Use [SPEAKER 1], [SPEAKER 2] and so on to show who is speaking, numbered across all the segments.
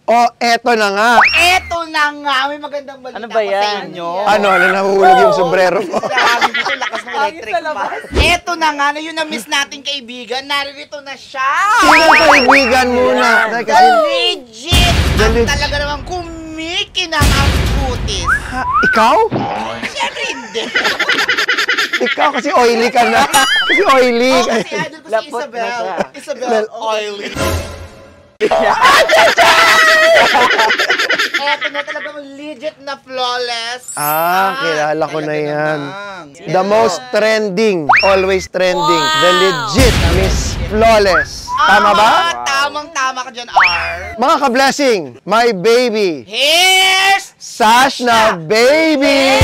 [SPEAKER 1] Oh, eto na nga.
[SPEAKER 2] Eto na nga, may magandang balita
[SPEAKER 3] Ano ba yan?
[SPEAKER 2] sa inyo.
[SPEAKER 1] Ano, nahulog yung sombrero ko.
[SPEAKER 2] Grabe dito, lakas ng electric pa. Eto na nga, na yun na-miss nating kaibigan, narito na siya.
[SPEAKER 1] Sino kaibigan muna?
[SPEAKER 2] The legit! Ang talaga naman kumikinang ang kutis.
[SPEAKER 1] Ha, ikaw?
[SPEAKER 2] Siyempre hindi.
[SPEAKER 1] Ikaw kasi oily ka na. Kasi oily.
[SPEAKER 2] Oo, kasi idol ko si
[SPEAKER 3] Lapot na
[SPEAKER 2] Isabel.
[SPEAKER 3] siya.
[SPEAKER 2] Isabel, oily. Eto na talaga legit na flawless.
[SPEAKER 1] Kilala ko na
[SPEAKER 2] talaga
[SPEAKER 1] yan.
[SPEAKER 2] namang.
[SPEAKER 1] The most trending, always trending, the legit Miss Flawless. Tama ba?
[SPEAKER 2] Tamang-tama ka dyan, R.
[SPEAKER 1] Mga ka-blessing, my baby,
[SPEAKER 2] Here's
[SPEAKER 1] Sashna baby!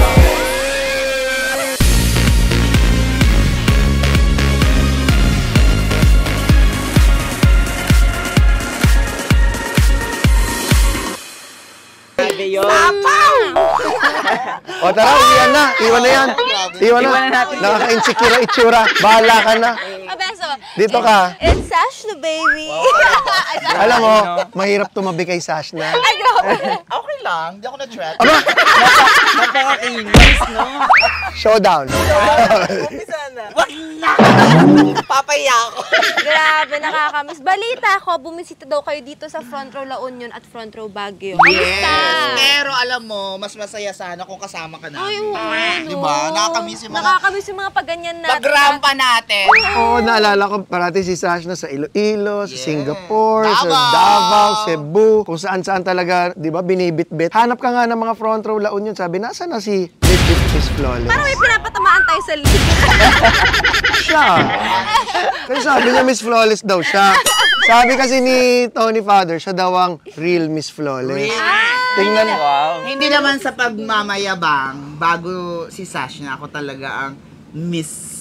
[SPEAKER 1] O tara, iwan na. Iwan na yan. Iwan na.
[SPEAKER 3] Iwan na natin.
[SPEAKER 1] Nakaka-insecure ang itsura. Bahala ka na.
[SPEAKER 4] Abeso.
[SPEAKER 1] Dito ka.
[SPEAKER 4] It's Sashna, baby.
[SPEAKER 1] Alam mo, mahirap tumabi kay Sashna.
[SPEAKER 4] Ay, grabe.
[SPEAKER 2] Okay lang, hindi ako na-threat.
[SPEAKER 1] Aba,
[SPEAKER 3] Napaka-kinis, no?
[SPEAKER 1] showdown.
[SPEAKER 2] Wag na! Papaya ako.
[SPEAKER 4] Grabe, nakakamiss. Balita ko, bumisita daw kayo dito sa Front Row La Union at Front Row Baguio.
[SPEAKER 2] Yes! Pero alam mo, mas masaya sana kung kasama ka namin.
[SPEAKER 4] Ay, oo, no.
[SPEAKER 2] Diba? Nakakamiss yung mga
[SPEAKER 4] Nakakamiss yung mga paganyan natin.
[SPEAKER 2] pagrampa natin.
[SPEAKER 1] Oo, naalala ko parati si Sashna sa Iloilo, sa
[SPEAKER 2] Yes.
[SPEAKER 1] Singapore, sa
[SPEAKER 2] Davao.
[SPEAKER 1] Davao, Cebu, kung saan-saan talaga, di ba, binibit-bit. Hanap ka nga ng mga Front Row La Union, sabi, nasa na si legit Miss Flawless?
[SPEAKER 4] Parang may pinapatamaan tayo sa lead.
[SPEAKER 1] Siya. Kasi sabi niya Miss Flawless daw siya. Sabi kasi ni Tony Father, siya daw ang real Miss Flawless. Tingnan mo.
[SPEAKER 3] Wow.
[SPEAKER 2] Hindi naman sa pagmamayabang, bago si Sashna, ako talaga ang Miss.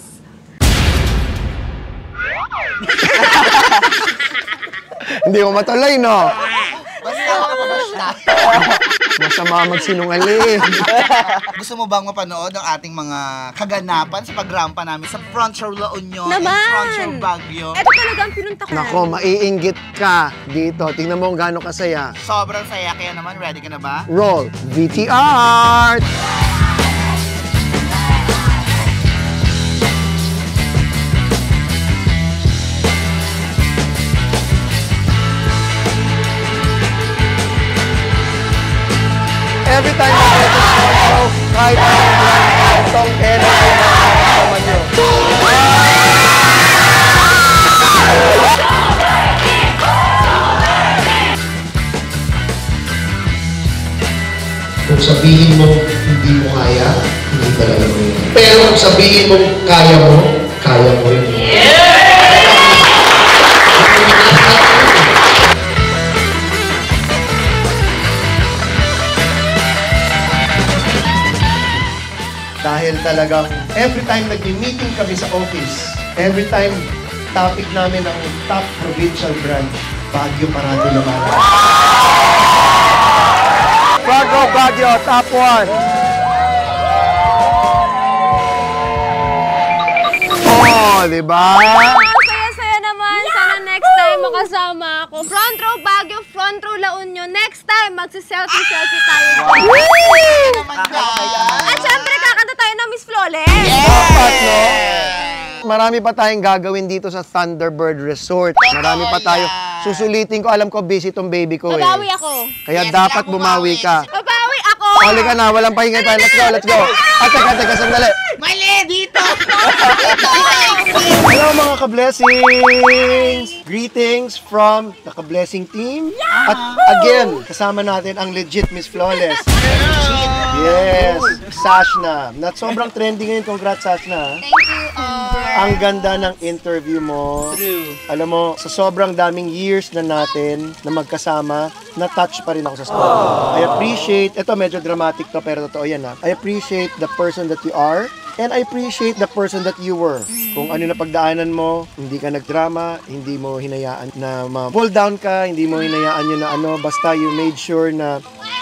[SPEAKER 1] Hindi mo matuloy, no?
[SPEAKER 2] Basta ako basta.
[SPEAKER 1] Masama magsinungaling.
[SPEAKER 2] Gusto mo bang mapanood ang ating mga kaganapan sa pagrampa namin sa Front Row La Union and
[SPEAKER 4] Naman!
[SPEAKER 2] Front Row Baguio?
[SPEAKER 4] Ito talaga ang pinunta ko.
[SPEAKER 1] Nako, maiinggit ka dito. Tingnan mo kung gaano kasaya.
[SPEAKER 2] Sobrang saya, kaya naman, ready ka na ba?
[SPEAKER 1] Roll VTR! Every time na ito sa show, kahit anong lang, itong energy na nakakasama nyo.
[SPEAKER 5] Kung sabihin mo hindi mo kaya, hindi talaga mo yun. Pero kung sabihin mo kaya mo yun.
[SPEAKER 1] Dahil talagang every time nag-meeting kami sa office, every time topic namin ang top provincial brand, Baguio parado naman. Front Row Baguio, top 1. Oh, di ba?
[SPEAKER 4] Wow, saya-saya naman. Sana next time makasama ako. Front Row Baguio, Front Row La Union. Next time, magsiselfie-selfie tayo.
[SPEAKER 2] Naman kaya.
[SPEAKER 4] At syempre, kakanta tayo ng Miss Flawless.
[SPEAKER 1] Dapat, no? Marami pa tayong gagawin dito sa Thunderbird Resort. Marami pa tayo. Susulitin ko, alam ko busy tong baby ko eh.
[SPEAKER 4] Babawi ako.
[SPEAKER 1] Kaya
[SPEAKER 2] Yes,
[SPEAKER 1] dapat
[SPEAKER 2] ako
[SPEAKER 1] bumawi ka.
[SPEAKER 4] Babawi ako.
[SPEAKER 1] Huli ka na, walang pahinga tayo. Let's go, let's go. At teka, sandali.
[SPEAKER 2] Mali, dito!
[SPEAKER 1] Hello mga ka-blessings! Greetings from the ka-blessing team. At again, kasama natin ang legit Miss Flawless. Yes, Sashna. Not sobrang trending ngayon. Congrats, Sashna.
[SPEAKER 4] Thank you,
[SPEAKER 1] Ang ganda ng interview mo.
[SPEAKER 2] True.
[SPEAKER 1] Alam mo, sa sobrang daming years na natin na magkasama, na-touch pa rin ako sa spot. I appreciate, ito medyo dramatic to pero totoo yan ha. I appreciate the person that you are and I appreciate the person that you were. Kung ano na pagdaanan mo, hindi ka nagdrama, hindi mo hinayaan na ma-pull down ka, hindi mo hinayaan yun na ano, basta you made sure na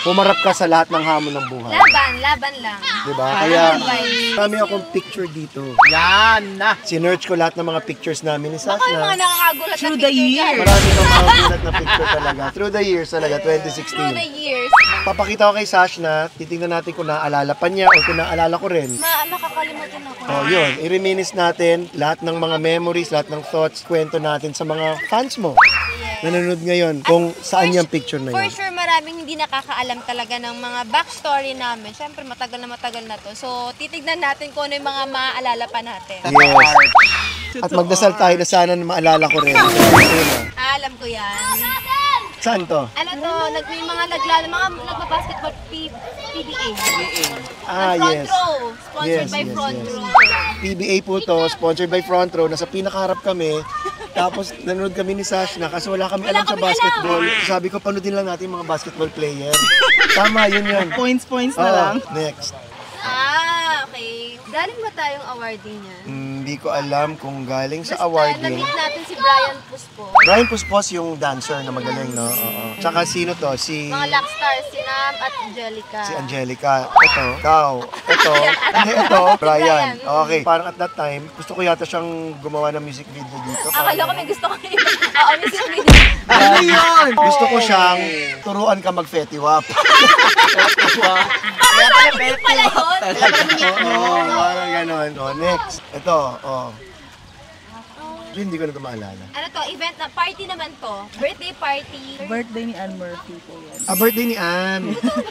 [SPEAKER 1] Pumarap ka sa lahat ng hamon ng buhay.
[SPEAKER 4] Laban lang.
[SPEAKER 1] Diba? Kaya, kami akong picture dito.
[SPEAKER 3] Yan na.
[SPEAKER 1] Sinearch ko lahat ng mga pictures namin ni
[SPEAKER 4] Ako yung mga
[SPEAKER 1] Sashna.
[SPEAKER 4] nakakagulat
[SPEAKER 3] Through
[SPEAKER 4] na
[SPEAKER 3] the
[SPEAKER 4] picture
[SPEAKER 3] years.
[SPEAKER 4] dyan.
[SPEAKER 1] Marami ng mga gulat na picture talaga. Through the years talaga,
[SPEAKER 4] Through the
[SPEAKER 1] 2016.
[SPEAKER 4] years.
[SPEAKER 1] Papakita ko kay Sashna, titingnan natin kung naaalala pa niya o kung naaalala ko rin.
[SPEAKER 4] Makakalimutan ako.
[SPEAKER 1] Oh, yun. I-reminisce natin lahat ng mga memories, lahat ng thoughts, kwento natin sa mga fans mo. Nanonood ngayon kung saan yung picture na
[SPEAKER 4] For
[SPEAKER 1] yun.
[SPEAKER 4] sure, maraming hindi nakakaalam talaga ng mga backstory namin. Siyempre, matagal na to. So, titignan natin kung ano yung mga maaalala pa natin.
[SPEAKER 1] Yes. At magdasal tayo na sana na maalala ko rin.
[SPEAKER 4] Alam ko yan.
[SPEAKER 1] Saan to?
[SPEAKER 4] Ano to, may mga nagbabasketball PBA.
[SPEAKER 1] Ah,
[SPEAKER 4] Front
[SPEAKER 1] yes.
[SPEAKER 4] row. Sponsored
[SPEAKER 1] Yes,
[SPEAKER 4] by
[SPEAKER 1] yes,
[SPEAKER 4] Front
[SPEAKER 1] yes.
[SPEAKER 4] Row.
[SPEAKER 1] PBA po to, sponsored by Front Row. Nasa pinakaharap kami. Tapos nanonood kami ni Sashna kasi wala kami alam sa
[SPEAKER 4] kami
[SPEAKER 1] basketball. Sabi ko, panoodin lang natin yung mga basketball player. Tama, yun yun.
[SPEAKER 3] Points na
[SPEAKER 1] Oo,
[SPEAKER 3] lang.
[SPEAKER 1] next.
[SPEAKER 4] Okay. Galing ba tayong awarding niya?
[SPEAKER 1] Hindi ko alam kung galing sa
[SPEAKER 4] Basta,
[SPEAKER 1] awarding.
[SPEAKER 4] na-meet natin si Brian Puspo.
[SPEAKER 1] Brian Puspos yung dancer na magaling, no? Oo. Tsaka sino to? Si
[SPEAKER 4] Mga lock stars, si Nam at Angelica.
[SPEAKER 1] si Angelica. Ito, ikaw. Ito. Hindi, ito. Brian. Okay. Parang at that time, gusto ko yata siyang gumawa ng music video dito.
[SPEAKER 4] Akala ko may gusto ko rin. Oo, music video.
[SPEAKER 3] Ano yun?
[SPEAKER 1] Gusto ko siyang turuan ka mag-fetiwap.
[SPEAKER 3] Kaya pala
[SPEAKER 4] Yun pala yun.
[SPEAKER 1] Oo, parang ganon. Oh, next. Ito, oh. Hindi ko na ito maalala.
[SPEAKER 4] Ano to, event na, party naman to. Birthday party.
[SPEAKER 3] Birthday ni Ann Murphy po yan.
[SPEAKER 1] Birthday ni Ann.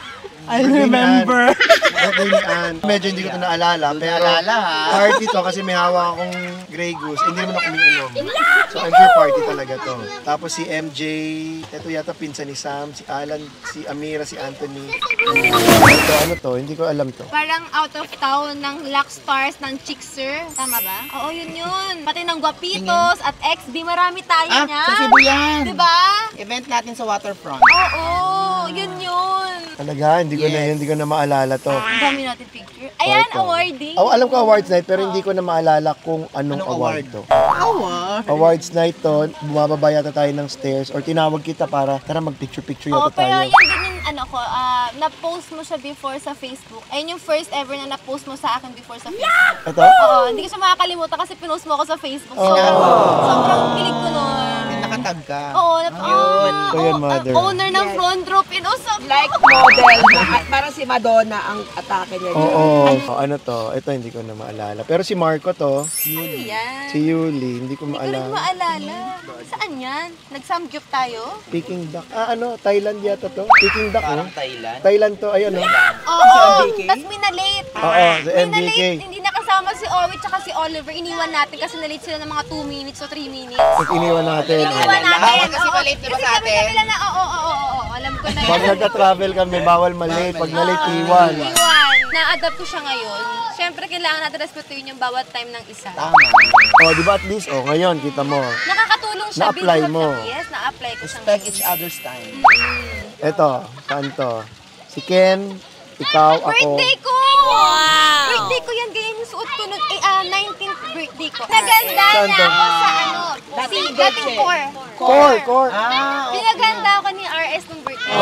[SPEAKER 3] I
[SPEAKER 1] Birthday ni
[SPEAKER 3] remember.
[SPEAKER 1] Ann. Birthday ni Ann. Medyo hindi ko ito naalala, pero
[SPEAKER 3] naalala, ha?
[SPEAKER 1] party to kasi may hawak akong Grey Goose. Hindi naman ako umiinom. So I'm sure party talaga to. Tapos si MJ, ito yata pinsan ni Sam, si Alan, si Amira, si Anthony. Ito, ano to? Hindi ko alam to.
[SPEAKER 4] Parang out of town ng lock stars ng Chickser. Tama ba? Oo, yun. Pati ng Guapitos at XB, marami tayo niya.
[SPEAKER 3] Sa Cebu yan.
[SPEAKER 4] Diba?
[SPEAKER 3] Event natin sa waterfront.
[SPEAKER 4] Oo, yun.
[SPEAKER 1] Talaga, hindi ko na maalala to.
[SPEAKER 4] Ang dami natin picture. Ayan,
[SPEAKER 1] Ito.
[SPEAKER 4] awarding.
[SPEAKER 1] Alam ko awards night, pero hindi ko na maalala kung anong award to. Awards night to, bumababa yata tayo ng stairs or tinawag kita para tara mag-picture-picture
[SPEAKER 4] Oo,
[SPEAKER 1] yata
[SPEAKER 4] pero
[SPEAKER 1] tayo.
[SPEAKER 4] yan din yung na-post mo siya before sa Facebook. Ayun yung first ever na na-post mo sa akin before sa Facebook.
[SPEAKER 1] Ito?
[SPEAKER 4] Oo, hindi ko siya makakalimutan kasi pinost mo ako sa Facebook. Sobrang kilig ko nun.
[SPEAKER 3] Nakatag ka.
[SPEAKER 4] Oo,
[SPEAKER 1] So yan, mother.
[SPEAKER 4] owner ng front row, pinost mo.
[SPEAKER 6] Like model. At parang si Madonna ang atake niya.
[SPEAKER 1] Oo. Ano to? Ito hindi ko na maalala. Pero si Marco to,
[SPEAKER 4] Ano yan?
[SPEAKER 1] si Yuli, hindi ko
[SPEAKER 4] Hindi ko rin
[SPEAKER 1] maalala.
[SPEAKER 4] maalala. Saan yan? Nag-samgyup tayo?
[SPEAKER 1] Peking duck. Thailand yata to. Peking duck, oh.
[SPEAKER 3] Thailand.
[SPEAKER 1] Thailand to, ayun, oh.
[SPEAKER 4] Oo, tapos minalate.
[SPEAKER 1] Oo, sa MBK.
[SPEAKER 4] Minalate, hindi nakasama si Owie tsaka si Oliver. Iniwan natin kasi nalate sila ng mga 2 minutes o 3 minutes.
[SPEAKER 1] Tapos iniwan natin.
[SPEAKER 4] Iniwan natin.
[SPEAKER 3] Bawal kasi
[SPEAKER 4] Oo.
[SPEAKER 3] malate, diba,
[SPEAKER 4] Kasi
[SPEAKER 3] sa atin?
[SPEAKER 4] kami na, oo. Alam ko na
[SPEAKER 1] Pag
[SPEAKER 4] yan.
[SPEAKER 1] nagka-travel kami, bawal malate. Pag nalate, iwan.
[SPEAKER 4] Iwan. Na-adapt ko siya ngayon. Siyempre, kailangan natin respetuhin yung bawat time ng isa.
[SPEAKER 1] Oh, di ba at least, oh, ngayon, kita mo.
[SPEAKER 4] Nakakatulong siya.
[SPEAKER 1] Na-apply
[SPEAKER 4] build up
[SPEAKER 1] mo.
[SPEAKER 4] siya. Yes, na-apply ko siya
[SPEAKER 3] Respect
[SPEAKER 4] ngayon.
[SPEAKER 3] each other's time.
[SPEAKER 1] Eto, saan to? Si Ken, ikaw, ako.
[SPEAKER 4] Birthday ko! Wow! Birthday ko yan, ganyan yung suot ko noon. 19th birthday ko. Naganda
[SPEAKER 1] Saan
[SPEAKER 4] niya
[SPEAKER 1] to?
[SPEAKER 4] ako sa dating core.
[SPEAKER 1] Core.
[SPEAKER 4] Pinaganda ako ni RS nung birthday.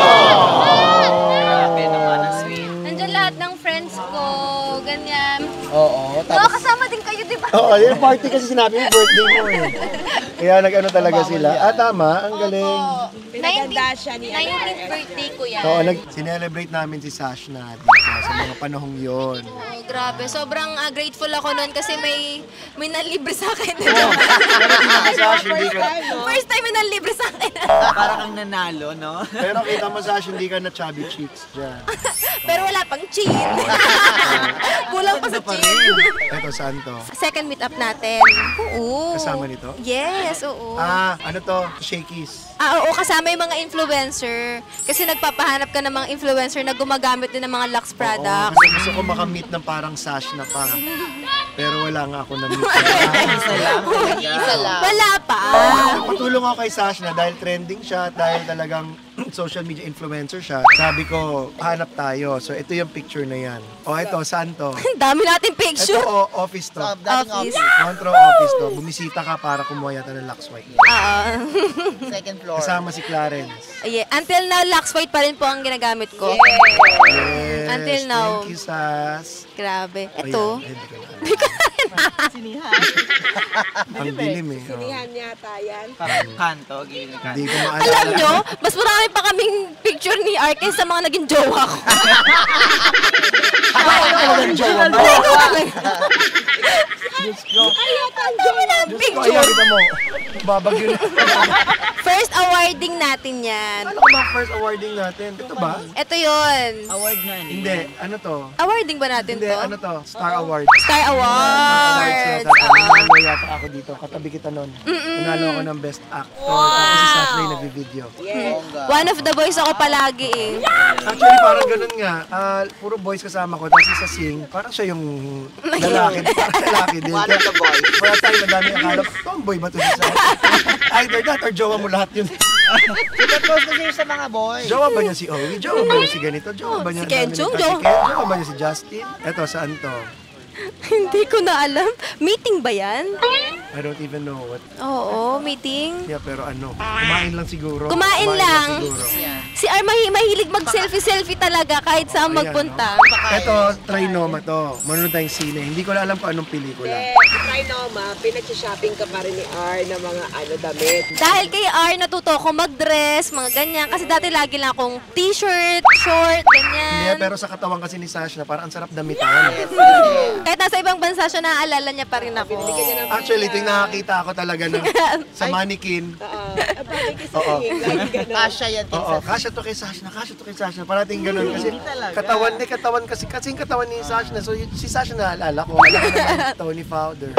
[SPEAKER 3] Grabe naman, ang sweet.
[SPEAKER 4] Nandiyan lahat ng friends ko, ganyan.
[SPEAKER 3] Oo,
[SPEAKER 4] Oo, kasama din kayo, di ba?
[SPEAKER 1] Oo, yung party kasi sinabi mo, birthday mo eh. Kaya nag-ano talaga sila. Tama, ang galing.
[SPEAKER 6] Pinaganda siya ni
[SPEAKER 4] 19th birthday ko yan.
[SPEAKER 1] Oo, sinelebrate namin si Sashna dito sa mga panahong yon.
[SPEAKER 4] Oh, grabe. Sobrang grateful ako noon kasi may nanlibre sa akin.
[SPEAKER 1] Sash, hindi ka,
[SPEAKER 4] First time may nanlibre sa akin.
[SPEAKER 3] Parang kang nanalo, no?
[SPEAKER 1] pero kita mo Sash, hindi ka na chubby cheeks dyan.
[SPEAKER 4] Pero wala pang chin. Kulang pa sa chin.
[SPEAKER 1] Eto, saan to?
[SPEAKER 4] Second meet-up natin. Oo.
[SPEAKER 1] Kasama nito?
[SPEAKER 4] Yes, oo.
[SPEAKER 1] Ano to? Shakies.
[SPEAKER 4] Oo, kasama yung mga influencer. Kasi nagpapahanap ka ng mga influencer na gumagamit din ng mga Lux products.
[SPEAKER 1] Kasi gusto ko makamit ng parang Sash na pa. Pero wala nga ako na-meet.
[SPEAKER 3] Isa lang.
[SPEAKER 4] Wala pa.
[SPEAKER 1] Patulong ako kay Sash na dahil trending siya, dahil talagang social media influencer siya. Sabi ko, hanap tayo. So, ito yung picture na yan. O, ito, saan to?
[SPEAKER 4] Ang dami natin picture.
[SPEAKER 1] Ito, office to.
[SPEAKER 2] Dating
[SPEAKER 4] Office.
[SPEAKER 1] Front row office to. Bumisita ka para kumuha yata ng Lux White.
[SPEAKER 4] Oo.
[SPEAKER 2] Second floor.
[SPEAKER 1] Kasama si Clarence.
[SPEAKER 4] Yeah. Until now, Lux White pa rin po ang ginagamit ko.
[SPEAKER 1] Yes.
[SPEAKER 4] Until now.
[SPEAKER 1] Thank you, Sas.
[SPEAKER 4] Grabe.
[SPEAKER 1] Ayan,
[SPEAKER 4] Ito.
[SPEAKER 1] hindi ko na alam.
[SPEAKER 3] Sinihan.
[SPEAKER 1] Ang dilim eh. Oh.
[SPEAKER 6] Sinihan yata yan.
[SPEAKER 3] Parang kanto, gilid ng
[SPEAKER 1] Hindi
[SPEAKER 3] kanto.
[SPEAKER 1] ko
[SPEAKER 4] Alam
[SPEAKER 1] maalala.
[SPEAKER 4] nyo, mas marami pa kaming picture ni Arkes sa mga naging jowa ko.
[SPEAKER 1] Ang jowa mo.
[SPEAKER 4] Diyos ko. Ang dami ng
[SPEAKER 1] Diyos ko,
[SPEAKER 4] picture.
[SPEAKER 1] ayan, kita mo. Babagyo na.
[SPEAKER 4] First awarding natin yan.
[SPEAKER 1] Ano ba ang first awarding natin? Ito ba?
[SPEAKER 4] Ito yun.
[SPEAKER 3] Award na ni.
[SPEAKER 1] Hindi. Ano to?
[SPEAKER 4] Awarding ba natin
[SPEAKER 1] Hindi,
[SPEAKER 4] to?
[SPEAKER 1] ano to? Star Award.
[SPEAKER 4] Star Awards.
[SPEAKER 1] Awards yata. Nanalo yata ako dito. Katabi kita nun. Nanalo ako ng Best Actor. Tapos si Sashley nag-video.
[SPEAKER 4] One of the boys ako palagi eh.
[SPEAKER 1] Actually, parang ganun nga. Puro boys kasama ko. Tapos sa Sing, parang siya yung lalaki. Lalaki din.
[SPEAKER 2] One of the boys.
[SPEAKER 1] For a time, madami akala, tomboy ba ito si Sashley? Either that or jowa mo lahat yun.
[SPEAKER 2] Super close kasi yun sa mga boys.
[SPEAKER 1] Jowa ba niya si Owie? Jowa ba niya si ganito? Jowa ba niya
[SPEAKER 4] Si Kenchong,
[SPEAKER 1] Si
[SPEAKER 4] jowa.
[SPEAKER 1] Jowa ba niya si Justin? Eto, saan to?
[SPEAKER 4] Hindi ko na alam. Meeting ba yan?
[SPEAKER 1] I don't even know what.
[SPEAKER 4] Oo, meeting.
[SPEAKER 1] Yeah, pero ano, kumain lang siguro.
[SPEAKER 4] Kumain lang.
[SPEAKER 1] siguro.
[SPEAKER 4] Si Ar mahilig mag-selfie-selfie talaga kahit saan
[SPEAKER 1] Ayan,
[SPEAKER 4] magpunta.
[SPEAKER 1] no? Ito, Trinoma to. Manonood tayong sine. Hindi ko na alam kung anong pelikula.
[SPEAKER 6] Try Noma, pinag-shopping ka pa rin ni R ng mga damit.
[SPEAKER 4] Dahil kay R, natuto ako mag-dress, mga ganyan. Kasi dati lagi lang akong t-shirt, short,
[SPEAKER 1] Hindi,
[SPEAKER 4] ganyan.
[SPEAKER 1] pero sa katawan kasi ni Sash na parang ang sarap damitan.
[SPEAKER 4] Kahit nasa ibang bansa siya, naaalala niya pa rin ako.
[SPEAKER 1] Actually, ito yung nakakita ako talaga ng, sa mannequin. Oo.
[SPEAKER 2] Kasha yan.
[SPEAKER 1] Oo, kasya to kay Sash na, kasya to kay Sash na. Parating ganun kasi katawan kasi kasing katawan ni Sash na. So si Sash na naalala ko. Alam ko naman, Tony Fowler.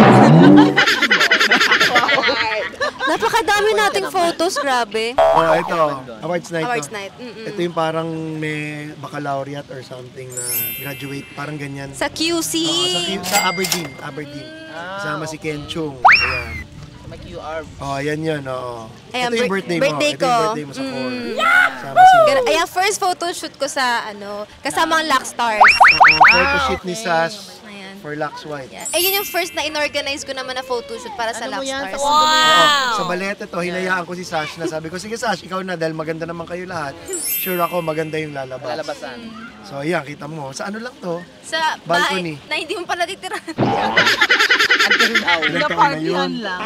[SPEAKER 4] Napakadami nating photos, grabe.
[SPEAKER 1] Oh, ito. Awards night.
[SPEAKER 4] Awards
[SPEAKER 1] to.
[SPEAKER 4] night.
[SPEAKER 1] Ito yung parang may baccalaureate or something na graduate. Parang ganyan.
[SPEAKER 4] Sa QC.
[SPEAKER 1] Sa Aberdeen. Kasama si Ken Chung. Ayan.
[SPEAKER 2] May QR.
[SPEAKER 1] Oh, ayan yun. Oo.
[SPEAKER 4] Ayan,
[SPEAKER 1] Ito yung birthday mo.
[SPEAKER 4] birthday
[SPEAKER 1] Ito yung
[SPEAKER 4] ko.
[SPEAKER 1] birthday mo sa core. Kasama si...
[SPEAKER 4] Ayan, first photo shoot ko sa, kasama ang Lux Stars.
[SPEAKER 1] Photo shoot ni Sash
[SPEAKER 4] Ayan.
[SPEAKER 1] for Lux White.
[SPEAKER 4] Yan. Yun yung first na in-organize ko naman na photo shoot para sa
[SPEAKER 2] Ano mo
[SPEAKER 4] Lux
[SPEAKER 2] yan?
[SPEAKER 4] Stars.
[SPEAKER 1] Oo. Sa balete to, hinayaan ko si Sash na sabi ko, sige Sash, ikaw na dahil maganda naman kayo lahat. Sure ako, maganda yung lalabas.
[SPEAKER 2] Lalabasan.
[SPEAKER 1] So, ayan, kita mo. Sa ano lang to?
[SPEAKER 4] Sa
[SPEAKER 1] Balcony.
[SPEAKER 4] bahay na hindi mo pala titira.
[SPEAKER 2] Until now.
[SPEAKER 1] Ilang taon na yun?
[SPEAKER 3] lang.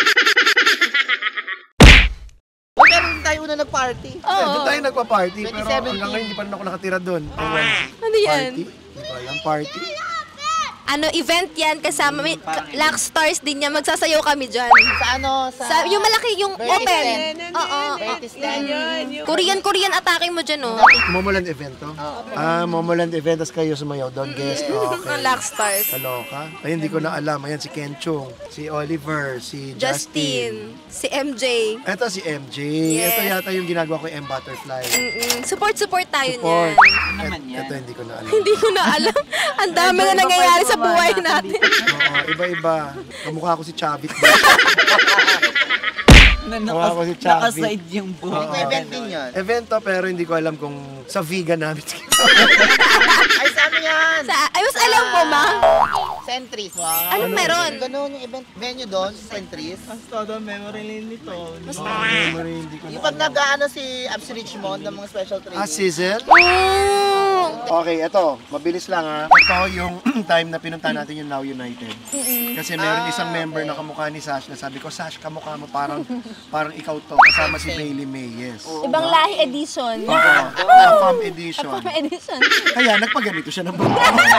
[SPEAKER 2] Pero hindi tayo una nag-party.
[SPEAKER 1] Yeah, doon tayo nagpa-party, pero
[SPEAKER 2] 2017.
[SPEAKER 1] hanggang ngayon hindi pa rin ako nakatira doon.
[SPEAKER 4] Ano yan?
[SPEAKER 1] Party? Hindi ko alam, party?
[SPEAKER 4] Event yan kasama, Lux Stars din yan. Magsasayaw kami dyan.
[SPEAKER 2] Sa ano?
[SPEAKER 4] Yung malaki, yung
[SPEAKER 2] Very
[SPEAKER 4] open.
[SPEAKER 2] stand.
[SPEAKER 4] Oo.
[SPEAKER 2] Very stand.
[SPEAKER 4] Korean atake mo dyan, oh.
[SPEAKER 1] Momoland event to? Momoland event, tas kayo sumayaw doon, guest. Okay.
[SPEAKER 4] Ang Lux Stars.
[SPEAKER 1] Kaloka. Ay, hindi ko na alam. Ayan, si Ken Chung, si Oliver, si Justin.
[SPEAKER 4] Justin, si MJ.
[SPEAKER 1] Ito si MJ.
[SPEAKER 4] Yes.
[SPEAKER 1] Ito yata yung ginagawa ko yung M-Butterfly.
[SPEAKER 4] Support tayo
[SPEAKER 1] Support.
[SPEAKER 4] niyan.
[SPEAKER 3] naman yan?
[SPEAKER 1] Ito hindi ko na alam.
[SPEAKER 4] Hindi ko na alam. Ang dami na nangyayari sa buhay natin.
[SPEAKER 1] Oo, iba-iba. Kamukha ko si Chavit. Kamukha ko si Chavit.
[SPEAKER 3] Nakaside yung buhok.
[SPEAKER 2] May event din yun.
[SPEAKER 1] Event to, pero hindi ko alam kung sa vegan namin.
[SPEAKER 2] Ay, sa ano yan?
[SPEAKER 4] Ayos alam mo, ma.
[SPEAKER 2] Centris. Wow.
[SPEAKER 4] Anong meron?
[SPEAKER 2] Ganun yung event venue doon, Centris.
[SPEAKER 3] Ang todo memory lane nito.
[SPEAKER 1] Hindi ko
[SPEAKER 2] Yung
[SPEAKER 1] na
[SPEAKER 2] pag
[SPEAKER 1] alam.
[SPEAKER 2] nag-ano si Abs Richmond ng mga special training.
[SPEAKER 1] Sizzle?
[SPEAKER 4] Mm.
[SPEAKER 1] Okay, ito. Mabilis lang ha. Ito yung time na pinunta natin yung Now United. Kasi meron isang member na kamukha ni Sash na sabi ko, Sash, kamukha mo parang ikaw to. Kasama si Bailey May, yes.
[SPEAKER 4] Ibang lahi edition.
[SPEAKER 1] Oo, Afam edition.
[SPEAKER 4] Edition.
[SPEAKER 1] Kaya nagpaganito siya ng buhok.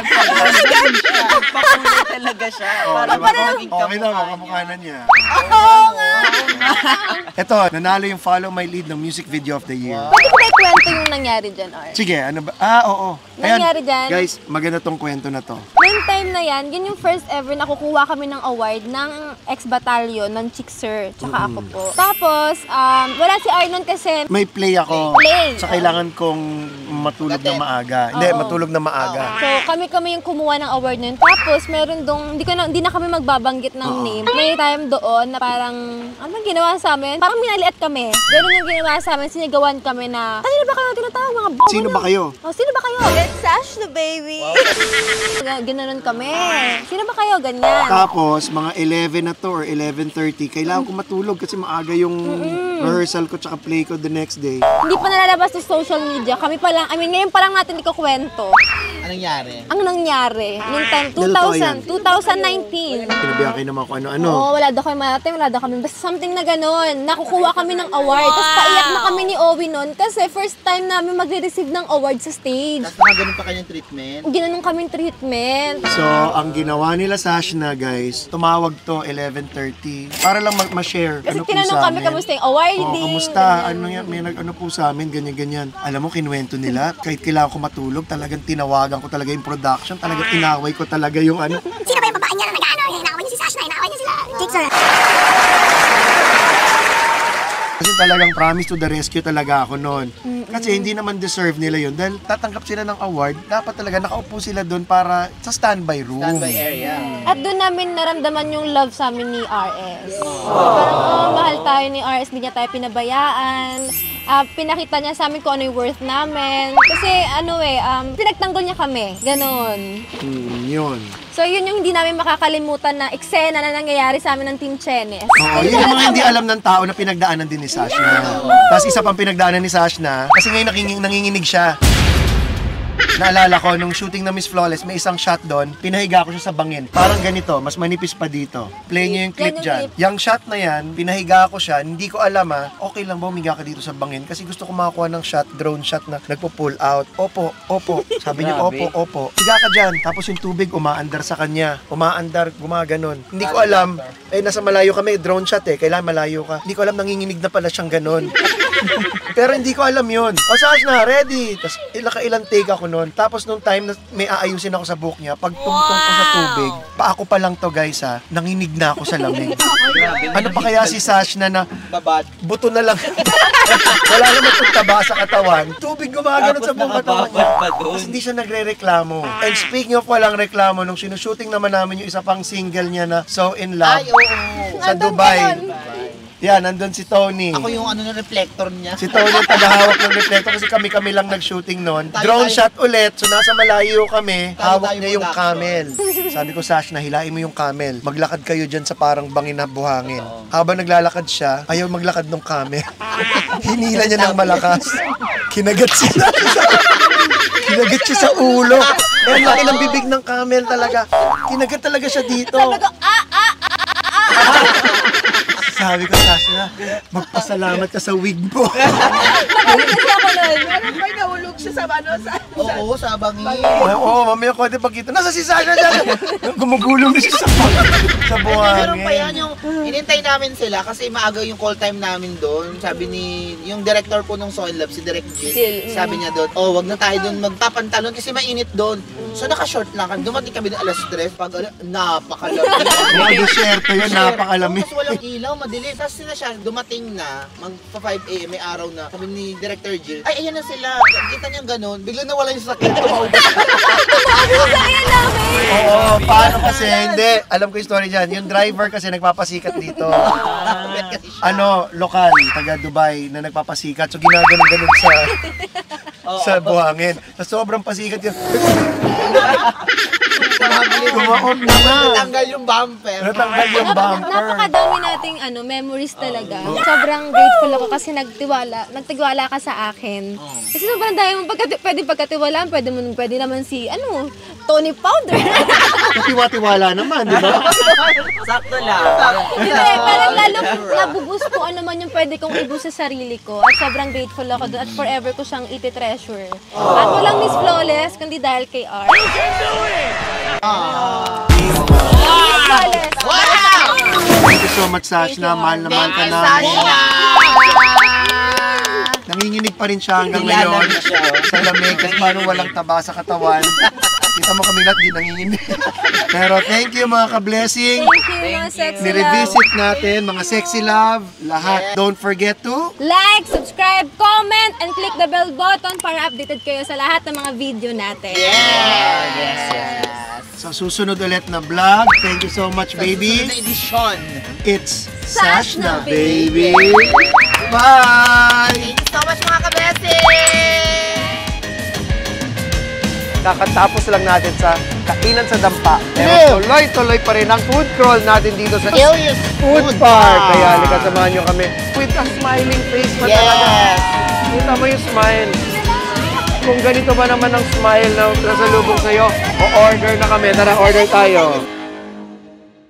[SPEAKER 3] Pakulay talaga siya. Para maging
[SPEAKER 1] Okay na,
[SPEAKER 3] kamukha
[SPEAKER 1] kamukha na niya.
[SPEAKER 4] Oo nga.
[SPEAKER 1] Ito, nanalo yung Follow My Lead ng Music Video of the Year.
[SPEAKER 4] Pwede ko ba ikwento yung nangyari dyan, Ar?
[SPEAKER 1] Sige, ano ba? Oo.
[SPEAKER 4] Nangyari dyan?
[SPEAKER 1] Guys, maganda tong kwento na to.
[SPEAKER 4] Noong time na yan, yun yung first ever na kukuha kami ng award ng ex-batalyon ng Chickser, tsaka ako po. Tapos, wala si Arnon kasi
[SPEAKER 1] May play ako.
[SPEAKER 4] Play.
[SPEAKER 1] Sa kailangan kong matulog na maaga. Hindi, matulog na maaga.
[SPEAKER 4] So, kami yung kumuha ng award na yun. Tapos, meron dong, hindi na kami magbabanggit ng name. May time doon na parang, ano ginawa sa amin? Parang minaliit kami. Ganun yung ginawa sa amin, sinigawan kami na, kanina sino ba kayo tinatawag? Mga
[SPEAKER 1] Sino ba kayo?
[SPEAKER 4] Oh, sino ba kayo? It's Sash na baby. Ganoon kami. Sino ba kayo? Ganyan.
[SPEAKER 1] Tapos, mga 11 na to or 11:30, kailangan ko matulog kasi maaga yung rehearsal ko tsaka play ko the next day.
[SPEAKER 4] Hindi pa nalalabas sa social media. Kami pa lang, ngayon pa lang natin ikukwento.
[SPEAKER 3] Anong nangyari?
[SPEAKER 4] Ang nangyari, nung time,
[SPEAKER 1] Totoo yan.
[SPEAKER 4] 2019.
[SPEAKER 1] Pinabihan kayo naman kung ano-ano.
[SPEAKER 4] Oo, wala daw kami marating, wala daw kami. Basta something na gano'n. Nakukuha kami ng award. Tapos paiyak na kami ni Owie nun kasi first time namin magre-receive ng award sa stage.
[SPEAKER 3] Tapos mga ganun pa kanyang treatment.
[SPEAKER 4] Ginanong kaming treatment.
[SPEAKER 1] So, ang ginawa nila sa Ashna, guys, tumawag to 11:30 para lang ma-share.
[SPEAKER 4] Kasi
[SPEAKER 1] ano po
[SPEAKER 4] tinanong
[SPEAKER 1] sa
[SPEAKER 4] kami,
[SPEAKER 1] amin.
[SPEAKER 4] kamusta yung awarding?
[SPEAKER 1] Oo, kamusta? Ano yan? May nag-ano po sa amin, ganyan-ganyan. Alam mo, kinuwento nila, kahit kailangan ko matulog, talagang tinawagan ko talaga yung production, talagang inaway ko talaga yung ano.
[SPEAKER 7] Sino ba yung babae niya na nag-ano? Inaaway niya si Sash na, inaaway niya sila. Jigsaw.
[SPEAKER 1] Kasi talagang promise to the rescue talaga ako noon. Kasi hindi naman deserve nila yun. Dahil tatanggap sila ng award, dapat talaga nakaupo sila doon para sa standby room.
[SPEAKER 3] Standby area.
[SPEAKER 4] At doon namin naramdaman yung love sa amin ni RS. Parang, mahal tayo ni RS, hindi niya tayo pinabayaan. Pinakita niya sa amin kung ano yung worth namin. Kasi pinagtanggol niya kami. Ganon.
[SPEAKER 1] Yun.
[SPEAKER 4] So yun yung hindi namin makakalimutan na eksena na nangyayari sa amin ng Team Chenes.
[SPEAKER 1] Oo, yun yung mga hindi alam ng tao na pinagdaanan din ni Sashna. Tapos isa pang pinagdaanan ni Sashna, kasi ngayon nanginginig siya. Naalala ko, nung shooting na Miss Flawless, may isang shot doon, pinahiga ko siya sa bangin. Parang ganito, mas manipis pa dito. Play niyo yung clip
[SPEAKER 4] Yan yung
[SPEAKER 1] dyan.
[SPEAKER 4] clip.
[SPEAKER 1] Yung shot na yan, pinahiga ko siya, hindi ko alam okay lang ba umiga ka dito sa bangin? Kasi gusto ko makakuha ng shot, drone shot na nagpo-pull out. Opo, opo. Sabi niya, opo, opo. Higa ka dyan. Tapos yung tubig, umaandar sa kanya. Umaandar, gumaganon. Hindi ko alam, nasa malayo kami, drone shot kailangan malayo ka. Hindi ko alam, nanginginig na pala siyang ganon. Pero hindi ko alam yun. O Sash na, ready. Tapos ilang take ako nun. Tapos nung time na may aayusin ako sa buhok niya, pag tungtong ko sa tubig, pa ako pa lang to guys nanginig na ako sa lamig. Ano pa kaya si Sash na
[SPEAKER 3] Babat.
[SPEAKER 1] buto na lang. Wala naman itong taba sa katawan. Tubig gumagano'n sa buong katawan niya. Tapos hindi siya nagre-reklamo. And speaking of walang reklamo, nung sinushooting naman namin yung isa pang single niya na So In Love sa
[SPEAKER 4] Nandun
[SPEAKER 1] Dubai.
[SPEAKER 4] kayon.
[SPEAKER 1] Yan, nandun si Tony.
[SPEAKER 3] Ako yung ng reflector niya.
[SPEAKER 1] Si Tony yung tagahawak ng reflector kasi kami lang nag-shooting noon. Drone shot ulit, so nasa malayo kami, hawak niya yung camel. Sabi ko, Sash, nahilain mo yung camel. Maglakad kayo dyan sa parang bangin na buhangin. Habang naglalakad siya, ayaw maglakad ng camel. Hinila niya ng malakas. Kinagat siya. Kinagat siya sa ulo. Ang laki ng bibig ng camel talaga. Kinagat talaga siya dito. Sabi ko, Sasha, magpasalamat ka sa wig mo.
[SPEAKER 4] Nakalimutan siya ako nun.
[SPEAKER 6] Parang may nahulog siya sa
[SPEAKER 3] Oo, sa bangin.
[SPEAKER 1] Oo, mamaya ko pagkita. Nasa si Sasha dyan. Gumugulong na siya sa
[SPEAKER 3] Meron
[SPEAKER 1] buhangin.
[SPEAKER 3] pa yan yung inintay namin sila kasi maaga yung call time namin doon. Sabi ni yung director po ng So In Love, si Direk Jill, sabi niya doon, wag na tayo doon magpapantalon kasi mainit doon. So naka-short lang kami. Dumating kami doon alas 3 pag napakalamig.
[SPEAKER 1] Mga desierto yan, napakalamig.
[SPEAKER 3] Tapos walang ilaw, madilim. Tapos sila siya, dumating na, magpa 5 a.m. may araw na. Sabi ni Director Jill, ay ayan na sila. Kita niya ganun, biglang nawala yung sakit. Tumaubos.
[SPEAKER 1] Oo, paano kasi? Hindi. Alam ko yung story dyan. Yung driver kasi nagpapasikat dito. Lokal, taga Dubai na nagpapasikat. So ginaganon-ganon sa buhangin. Sa sobrang pasikat yun. Kumaon na nga.
[SPEAKER 3] Natanggal yung bumper.
[SPEAKER 1] Natanggal yung bumper.
[SPEAKER 4] Napakadami nating memories talaga. Sobrang grateful ako kasi nagtiwala ka sa akin. Kasi sobrang dami mong pwede pagkatiwalaan, pwede naman si Tony Powder.
[SPEAKER 1] Katiwa-tiwala naman, di ba?
[SPEAKER 3] Sakto lang.
[SPEAKER 4] Hindi, parang lalo nabubus ko ano man yung pwede kong ibus sa sarili ko. At sobrang grateful ako doon at forever ko siyang iti-treasure. At walang Miss Flawless, kundi dahil kay R. Miss Flawless!
[SPEAKER 1] Thank you so much, Sashna. Mahal na mahal ka namin. Nanginginig pa rin siya hanggang ngayon sa lamig kasi parang walang taba sa katawan. Kita mo kami lahat, di nanginginig. Pero thank you mga ka-blessing.
[SPEAKER 4] Thank you, mga sexy love.
[SPEAKER 1] Nirevisit natin, mga sexy love, lahat. Don't forget to
[SPEAKER 4] Like, subscribe, comment, and click the bell button para updated kayo sa lahat ng mga video natin.
[SPEAKER 1] sa susunod ulit na vlog. Thank you so much, baby.
[SPEAKER 3] Susunod na edisyon.
[SPEAKER 1] It's
[SPEAKER 4] Sash na,
[SPEAKER 1] Sash na, baby. Bye!
[SPEAKER 3] so much mga kabesi!
[SPEAKER 1] Kakatapos lang natin sa kainan sa dampa. Pero tuloy-tuloy pa rin ang food crawl natin dito sa
[SPEAKER 3] Alias
[SPEAKER 1] Food Park. Kaya halika, samahan nyo kami with a smiling face pa talaga. Kita mo yung smile. Kung ganito ba naman ang smile na nasa lubong sa'yo, o-order na kami. Tara, order tayo.